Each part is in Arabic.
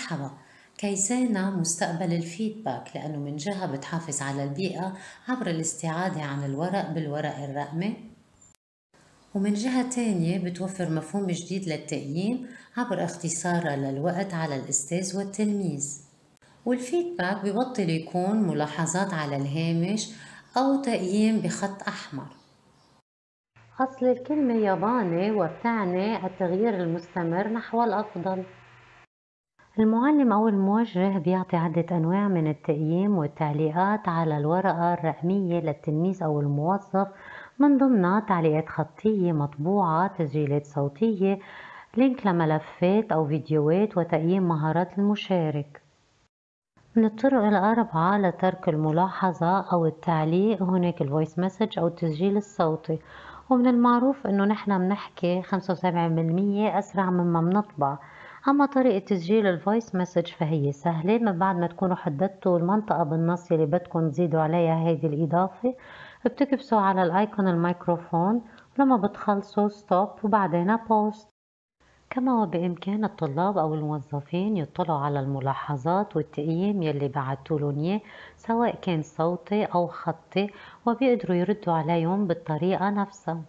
مرحبا. كيسانا مستقبل الفيدباك لأنه من جهة بتحافظ على البيئة عبر الاستعادة عن الورق بالورق الرقمي، ومن جهة تانية بتوفر مفهوم جديد للتقييم عبر اختصارها للوقت على الأستاذ والتلميذ. والفيدباك ببطل يكون ملاحظات على الهامش أو تقييم بخط أحمر. أصل الكلمة ياباني وبتعني التغيير المستمر نحو الأفضل. المعلم أو الموجه بيعطي عدة أنواع من التقييم والتعليقات على الورقة الرقمية للتلميذ أو الموظف، من ضمنها تعليقات خطية، مطبوعة، تسجيلات صوتية، لينك لملفات أو فيديوهات، وتقييم مهارات المشارك. من الطرق الأربعة لترك الملاحظة أو التعليق هناك الفويس مسج أو التسجيل الصوتي، ومن المعروف إنه نحن بنحكي 75% أسرع مما بنطبع. أما طريقة تسجيل الفويس مسج فهي سهلة، من بعد ما تكونوا حددتوا المنطقة بالنص اللي بدكم تزيدوا عليها هيدي الإضافة بتكبسوا على الآيكون الميكروفون، ولما بتخلصوا ستوب وبعدين بوست. كما وبإمكان الطلاب أو الموظفين يطلعوا على الملاحظات والتقييم يلي بعتولن إياه سواء كان صوتي أو خطي، وبيقدروا يردوا عليهم بالطريقة نفسها.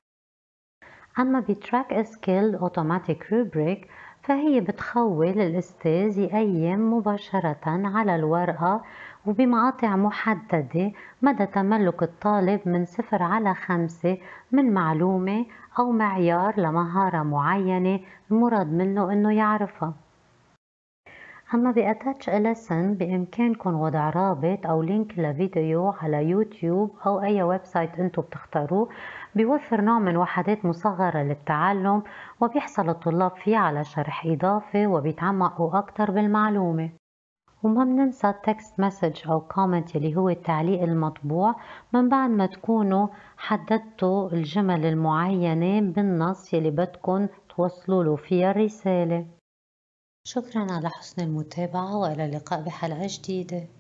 أما بتراك سكيل أوتوماتيك روبريك فهي بتخول الأستاذ يقيم مباشرة على الورقة وبمقاطع محددة مدى تملك الطالب من 0 على 5 من معلومة أو معيار لمهارة معينة المراد منه إنه يعرفها. أما بأتاتش لسن بإمكانكم وضع رابط أو لينك لفيديو على يوتيوب أو أي ويب سايت أنتوا بتختاروه، بيوفر نوع من وحدات مصغرة للتعلم، وبيحصل الطلاب فيه على شرح إضافي وبيتعمقوا أكتر بالمعلومة. وما بننسى التكست مسج أو كومنت اللي هو التعليق المطبوع من بعد ما تكونوا حددتوا الجمل المعينة بالنص اللي بدكن توصلوا له فيها الرسالة. شكرا على حسن المتابعة، وإلى اللقاء بحلقة جديدة.